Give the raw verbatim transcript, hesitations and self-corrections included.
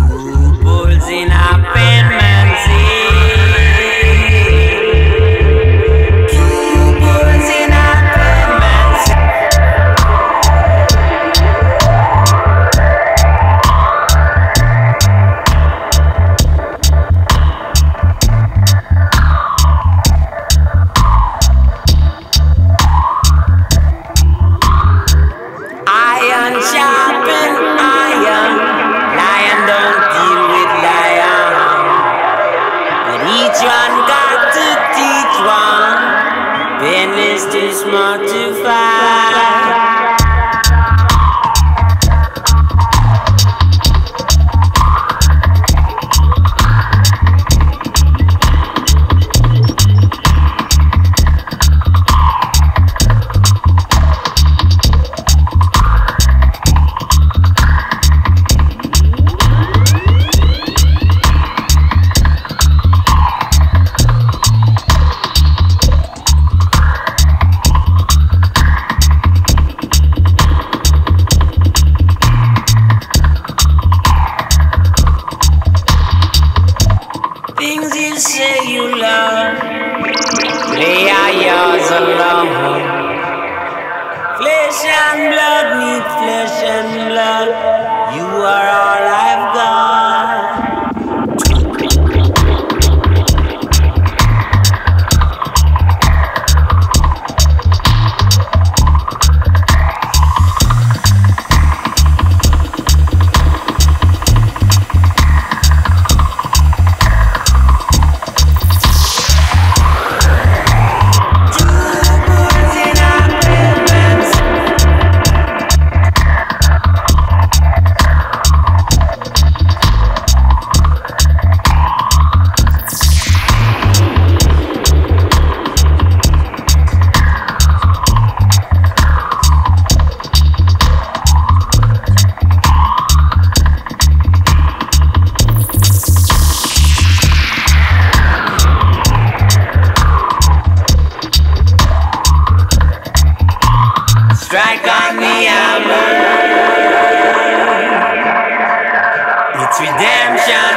Bulls in a penmancy. Two bulls in a penmancy. Iron sharpen iron. Lion don't deal with lion. But each one got to teach one. Pen is too smart to fight. Things you say you love, they are yours alone. Flesh and blood meet flesh and blood. You are all I've got. Strike on the hammer. It's redemption.